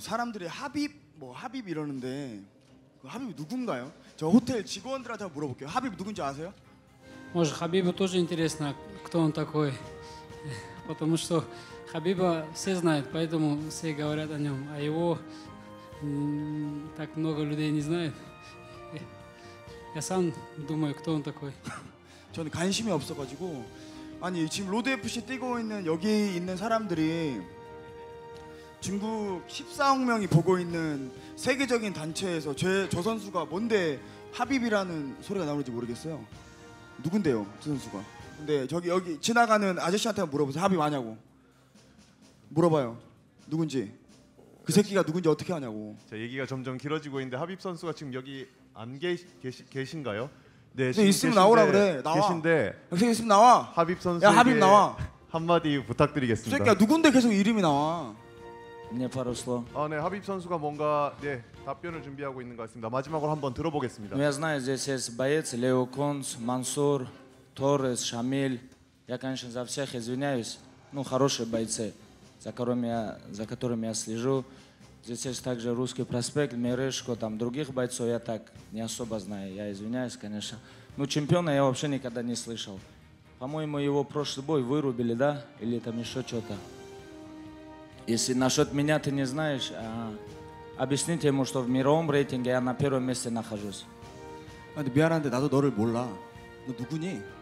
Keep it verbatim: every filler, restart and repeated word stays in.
사람들이 하빕 뭐 하빕 이러는데 그 하빕이 누군가요? 저 호텔 직원들한테 한번 물어볼게요. 하빕 누군지 아세요? Может, Хабибу тоже интересно, кто он такой. Потому что Хабиба все знают, поэтому все говорят о нем. А его м, так много людей не знает. Я сам думаю, кто он такой. 저는 관심이 없어가지고 아니 지금 로드 에프씨 뛰고 있는 여기 있는 사람들이 중국 십사억 명이 보고 있는 세계적인 단체에서 제, 저 선수가 뭔데 하빕이라는 소리가 나오는지 모르겠어요. 누군데요, 저 선수가? 근데 저기 여기 지나가는 아저씨한테 물어보세요. 하빕 아냐고. 물어봐요. 누군지. 그 새끼가 누군지 어떻게 아냐고. 자, 얘기가 점점 길어지고 있는데 하빕 선수가 지금 여기 안 계시, 계시, 계신가요? 네, 네 있으면 나오라 그래. 나와. 계신데 여기 있으면 나와. 하빕 선수에게 야 하빕 나와. 한마디 부탁드리겠습니다. 새끼야 누군데 계속 이름이 나와. Мне пару слов. 아, 네, 하빕 선수가 뭔가 네, 답변을 준비하고 있는 것 같습니다. 마지막으로 한번 들어보겠습니다. Ну, я знаю, здесь есть боец Лео Конс, Мансур, Торрес, Шамиль. Я, конечно, за всех извиняюсь. Ну, хорошие бойцы, за которыми я, за которыми я слежу. Здесь есть также Русский проспект, Мерешко, там других бойцов я так не особо знаю. Я извиняюсь, конечно. Ну, чемпиона я вообще никогда не слышал. По-моему, его прошлый бой вырубили, да? Или там еще что-то. Если насчет меня ты не знаешь, а, объясните ему, что в мировом рейтинге я на первом месте нахожусь. 아, 근데 미안한데 나도 너를 몰라. 너 누구니?